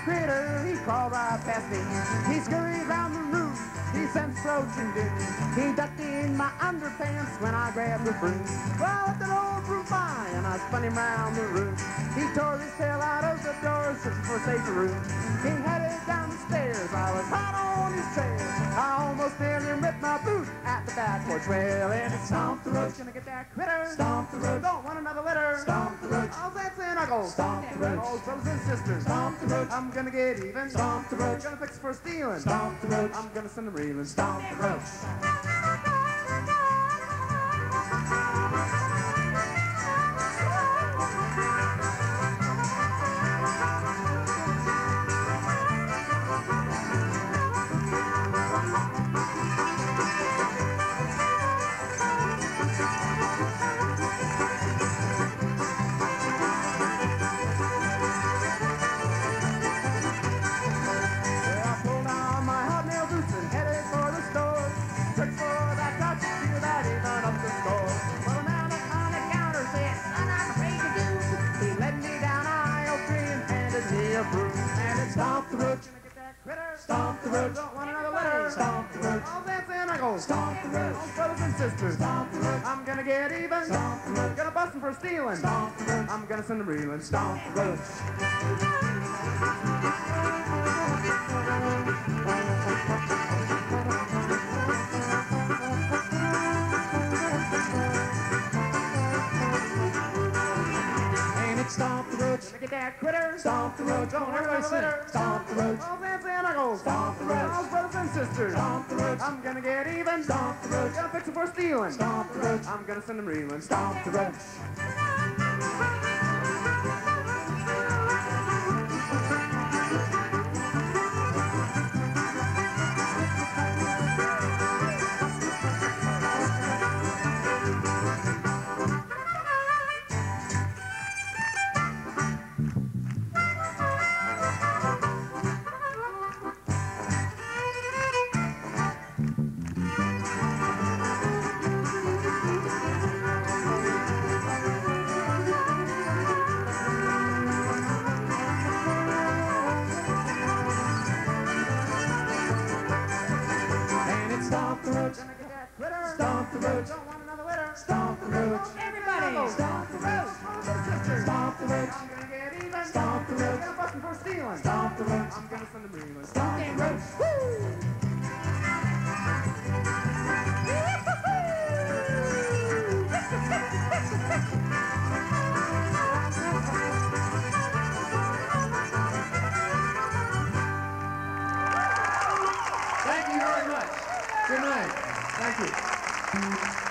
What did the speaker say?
critter, he crawled right past me. He scurried round the room, he sensed roaching doom. He ducked in my underpants when I grabbed the broom. Well, I left an old broom by and I spun him round the room. He tore his tail out of the door, searching for a safer room. He headed down the stairs, I was hot on his trail. I almost nearly ripped my boot at the back porch rail. And it's Stomp the Roach, gonna get that critter. Stomp the Roach, don't want another litter. Stomp the Roach, all that's and knuckles. Stomp the Roach, old brothers and sisters. Stomp the Roach, I'm gonna get even. Stomp the Roach, gonna fix for stealing. Stomp the Roach, I'm gonna send him reeling. Stomp the Roach. And it's Stomp the Roach, gonna get that critter. Stomp the Roach, don't want another litter. Stomp the Roach, all that's and knuckles. Stomp the Roach, all brothers and sisters. Stomp the Roach, I'm gonna get even. Stomp the Roach, gonna bust him for stealing. Stomp the Roach, I'm gonna send him reeling. Stomp the Roach. Stomp the Roach, gonna get that critter. Stomp the Roach, don't everybody litter. Stomp the Roach, all that's and knuckles. Stomp the Roach, all brothers and sisters. Stomp the Roach, I'm gonna get even. Stomp the Roach, gonna fix him for stealing. Stomp the Roach, I'm gonna send him reeling. Stomp the Roach. Stomp the Roach, gonna get that critter. Stomp the Roach, don't want another litter. Stomp the Roach, everybody. Stomp the Roach, stomp the Roach, I'm gonna get even. Stomp the Roach, gonna bust him for stealing. Stomp the Roach, I'm gonna send him reeling. Stomp the Roach. Thank you very much. Good night. Thank you.